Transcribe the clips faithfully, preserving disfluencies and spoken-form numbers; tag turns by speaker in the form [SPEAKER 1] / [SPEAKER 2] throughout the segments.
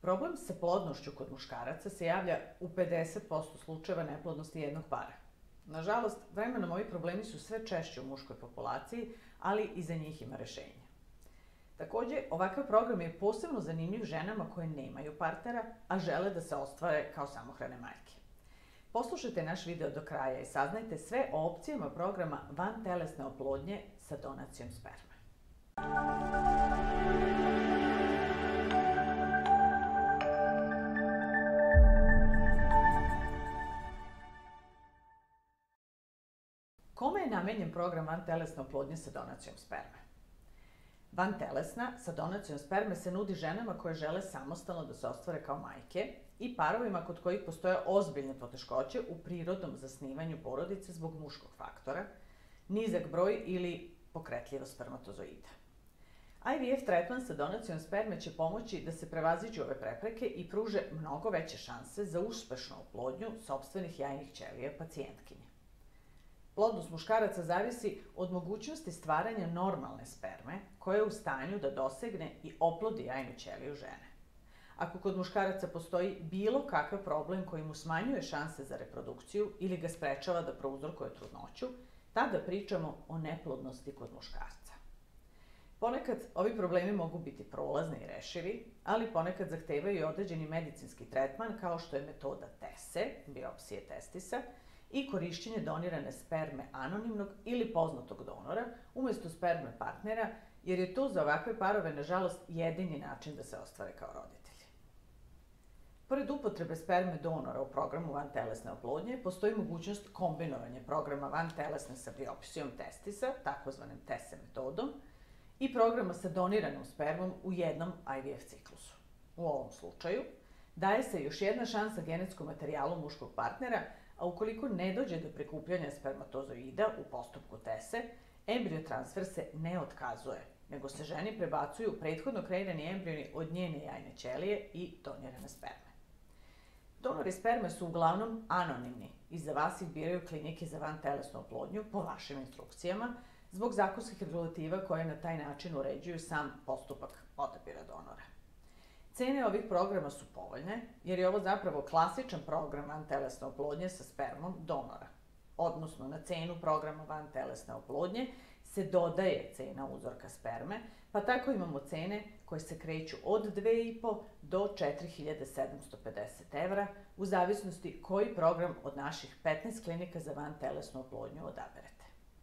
[SPEAKER 1] Problem sa plodnošću kod muškaraca se javlja u pedeset posto slučajeva neplodnosti jednog para. Nažalost, vremenom ovi problemi su sve češći u muškoj populaciji, ali i za njih ima rešenja. Takođe, ovakav program je posebno zanimljiv ženama koje nemaju partnera, a žele da se ostvare kao samohrane majke. Poslušajte naš video do kraja i saznajte sve o opcijama programa vantelesne oplodnje sa donacijom sperme. Kome je namenjen program vantelesne oplodnje sa donacijom sperme? Vantelesna sa donacijom sperme se nudi ženama koje žele samostalno da se ostvare kao majke i parovima kod kojih postoje ozbiljne poteškoće u prirodnom zasnivanju porodice zbog muškog faktora, nizak broj ili pokretljivost spermatozoida. I V F tretman sa donacijom sperme će pomoći da se prevaziđu ove prepreke i pruže mnogo veće šanse za uspešnu oplodnju sopstvenih jajnih ćelija pacijentkinje. Plodnost muškaraca zavisi od mogućnosti stvaranja normalne sperme koja je u stanju da dosegne i oplodi jajnu ćeliju žene. Ako kod muškaraca postoji bilo kakav problem koji mu smanjuje šanse za reprodukciju ili ga sprečava da prouzrokuje trudnoću, tada pričamo o neplodnosti kod muškarca. Ponekad ovi problemi mogu biti prolazni i rešivi, ali ponekad zahtevaju i određeni medicinski tretman kao što je metoda tese, biopsije testisa, i korišćenje donirane sperme anonimnog ili poznatog donora umesto sperme partnera, jer je to za ovakve parove, nažalost, jedini način da se ostvare kao roditelji. Pored upotrebe sperme donora u programu vantelesne oplodnje, postoji mogućnost kombinovanja programa vantelesne sa biopsijom testisa, takozvanim tese metodom, i programa sa doniranom spermom u jednom I V F ciklusu. U ovom slučaju, daje se još jedna šansa genetskom materijalu muškog partnera, a ukoliko ne dođe do prikupljanja spermatozoida u postupku tese, embriotransfer se ne otkazuje, nego se ženi prebacuju prethodno kreirani embrioni od njene jajne ćelije i donirane sperme. Donori sperme su uglavnom anonimni i za vas ih biraju klinike za vantelesnu oplodnju po vašim instrukcijama, zbog zakonskih regulativa koje na taj način uređuju sam postupak odabira donora. Cene ovih programa su povoljne, jer je ovo zapravo klasičan program vantelesne oplodnje sa spermom donora. Odnosno, na cenu programa vantelesne oplodnje se dodaje cena uzorka sperme, pa tako imamo cene koje se kreću od dve i po do četiri hiljade sedamsto pedeset evra, u zavisnosti koji program od naših petnaest klinika za vantelesnu oplodnju odaberete.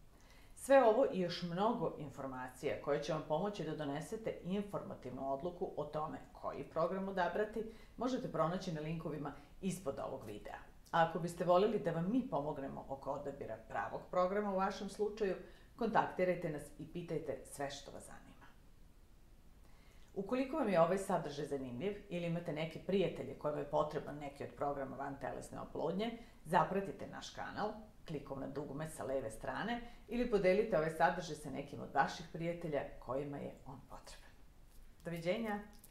[SPEAKER 1] Sve ovo i još mnogo informacija koje će vam pomoći da donesete informativnu odluku o tome koji program odabrati možete pronaći na linkovima ispod ovog videa. A ako biste voljeli da vam mi pomognemo oko odabira pravog programa u vašem slučaju, kontaktirajte nas i pitajte sve što vas zanima. Ukoliko vam je ovaj sadržaj zanimljiv ili imate neke prijatelje kojima je potreban neki od programa vantelesne oplodnje, zapratite naš kanal klikom na dugme sa leve strane ili podelite ovaj sadržaj sa nekim od vaših prijatelja kojima je on potreban. Doviđenja!